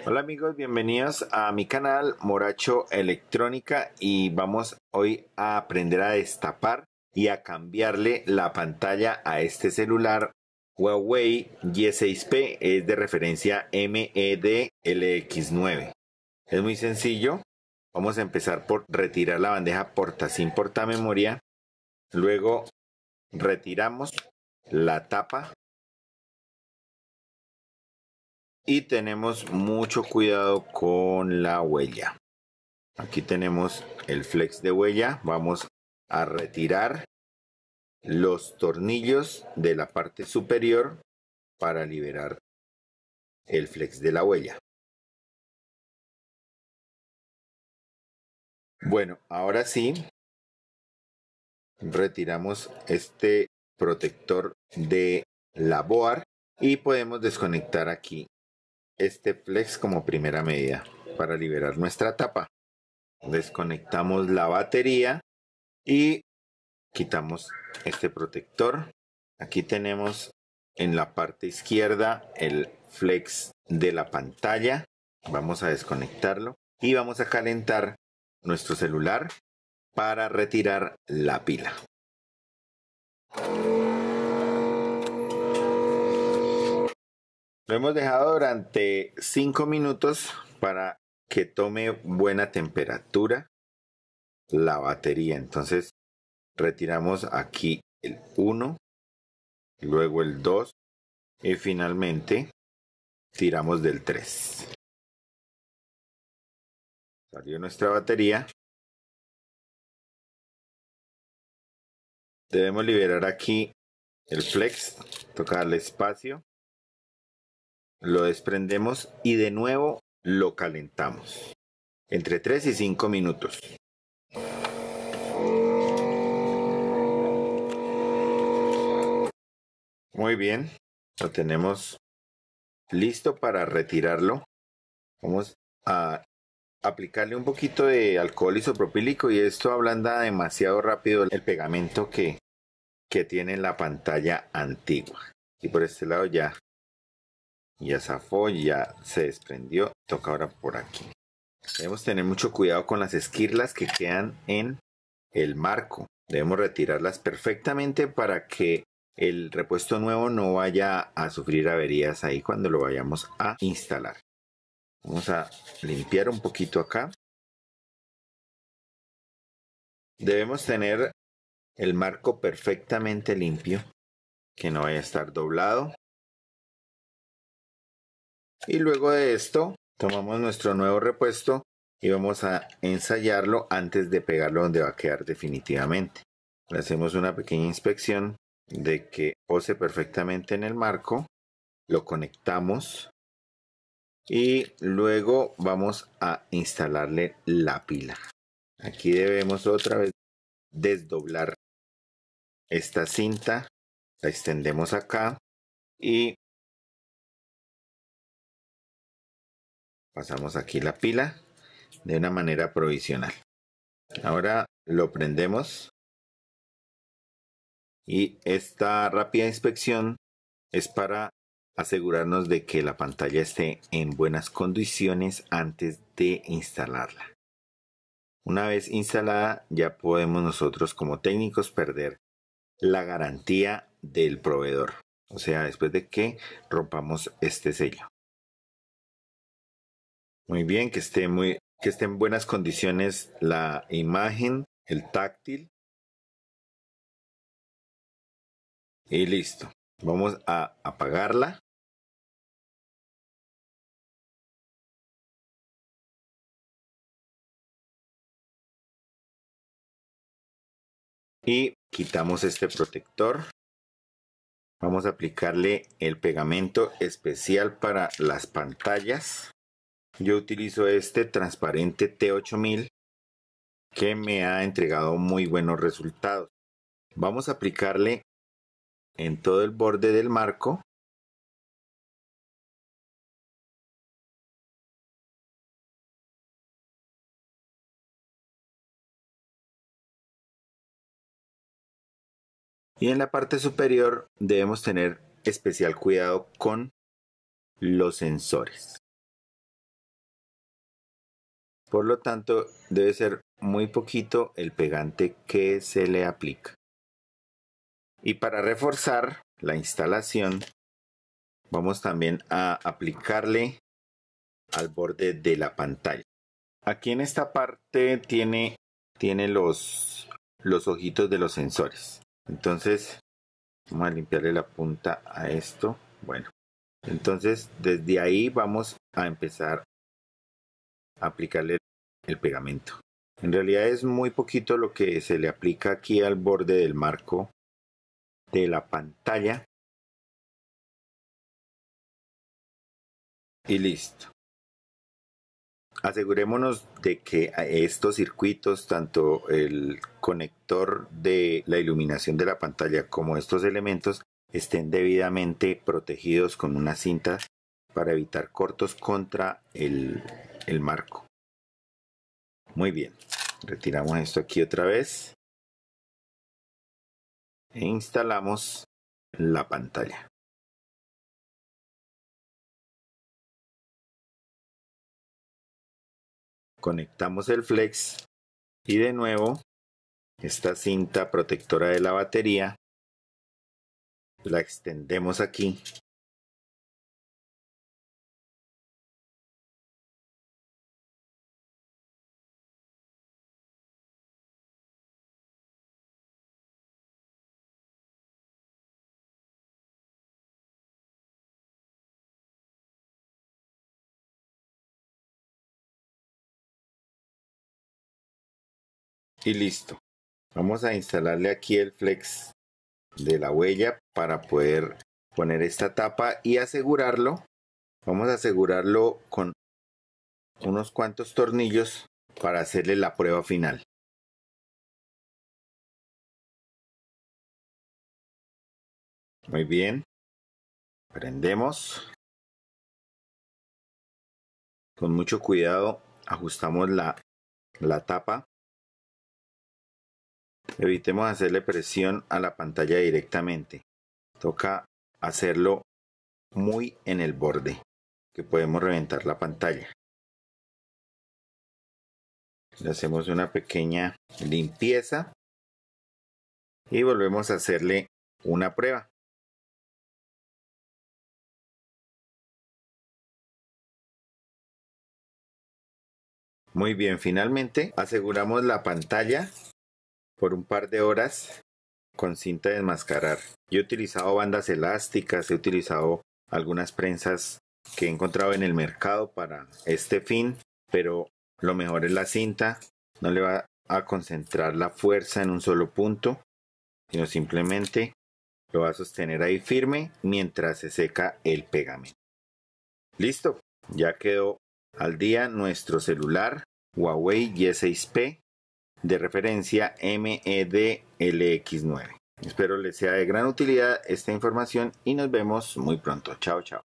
Hola amigos, bienvenidos a mi canal Moracho Electrónica y vamos hoy a aprender a destapar y a cambiarle la pantalla a este celular Huawei Y6P, es de referencia MED-LX9. Es muy sencillo, vamos a empezar por retirar la bandeja porta SIM portamemoria, luego retiramos la tapa. Y tenemos mucho cuidado con la huella. Aquí tenemos el flex de huella. Vamos a retirar los tornillos de la parte superior para liberar el flex de la huella. Bueno, ahora sí, retiramos este protector de la board y podemos desconectar aquí este flex como primera medida para liberar nuestra tapa. Desconectamos la batería y quitamos este protector. Aquí tenemos en la parte izquierda el flex de la pantalla. Vamos a desconectarlo y vamos a calentar nuestro celular para retirar la pila. Lo hemos dejado durante 5 minutos para que tome buena temperatura la batería. Entonces retiramos aquí el 1, luego el 2 y finalmente tiramos del 3. Salió nuestra batería. Debemos liberar aquí el flex, tocarle espacio, lo desprendemos y de nuevo lo calentamos entre 3 y 5 minutos. Muy bien, lo tenemos listo para retirarlo. Vamos a aplicarle un poquito de alcohol isopropílico y esto ablanda demasiado rápido el pegamento que tiene la pantalla antigua. Y por este lado ya zafó, ya se desprendió. Toca ahora por aquí. Debemos tener mucho cuidado con las esquirlas que quedan en el marco. Debemos retirarlas perfectamente para que el repuesto nuevo no vaya a sufrir averías ahí cuando lo vayamos a instalar. Vamos a limpiar un poquito acá. Debemos tener el marco perfectamente limpio, que no vaya a estar doblado. Y luego de esto, tomamos nuestro nuevo repuesto y vamos a ensayarlo antes de pegarlo donde va a quedar definitivamente. Le hacemos una pequeña inspección de que pose perfectamente en el marco. Lo conectamos y luego vamos a instalarle la pila. Aquí debemos otra vez desdoblar esta cinta, la extendemos acá y pasamos aquí la pila de una manera provisional. Ahora lo prendemos y esta rápida inspección es para asegurarnos de que la pantalla esté en buenas condiciones antes de instalarla. Una vez instalada ya podemos nosotros como técnicos perder la garantía del proveedor, o sea, después de que rompamos este sello. Muy bien, que esté en buenas condiciones la imagen, el táctil. Y listo. Vamos a apagarla. Y quitamos este protector. Vamos a aplicarle el pegamento especial para las pantallas. Yo utilizo este transparente T8000 que me ha entregado muy buenos resultados. Vamos a aplicarle en todo el borde del marco. Y en la parte superior debemos tener especial cuidado con los sensores. Por lo tanto, debe ser muy poquito el pegante que se le aplica. Y para reforzar la instalación, vamos también a aplicarle al borde de la pantalla. Aquí en esta parte tiene los ojitos de los sensores. Entonces, vamos a limpiarle la punta a esto. Bueno, entonces desde ahí vamos a empezar a aplicarle el pegamento. En realidad es muy poquito lo que se le aplica aquí al borde del marco de la pantalla. Y listo. Asegurémonos de que estos circuitos, tanto el conector de la iluminación de la pantalla como estos elementos, estén debidamente protegidos con una cinta para evitar cortos contra el marco. Muy bien. Retiramos esto aquí otra vez e instalamos la pantalla. Conectamos el flex y de nuevo esta cinta protectora de la batería la extendemos aquí y listo. Vamos a instalarle aquí el flex de la huella para poder poner esta tapa y asegurarlo. Vamos a asegurarlo con unos cuantos tornillos para hacerle la prueba final. Muy bien. Prendemos. Con mucho cuidado ajustamos la tapa. Evitemos hacerle presión a la pantalla directamente. Toca hacerlo muy en el borde, que podemos reventar la pantalla. Le hacemos una pequeña limpieza y volvemos a hacerle una prueba. Muy bien, finalmente aseguramos la pantalla por un par de horas con cinta de desmascarar. Yo he utilizado bandas elásticas, he utilizado algunas prensas que he encontrado en el mercado para este fin, pero lo mejor es la cinta. No le va a concentrar la fuerza en un solo punto, sino simplemente lo va a sostener ahí firme mientras se seca el pegamento. Listo, ya quedó al día nuestro celular Huawei Y6P de referencia MEDLX9. Espero les sea de gran utilidad esta información y nos vemos muy pronto. Chao, chao.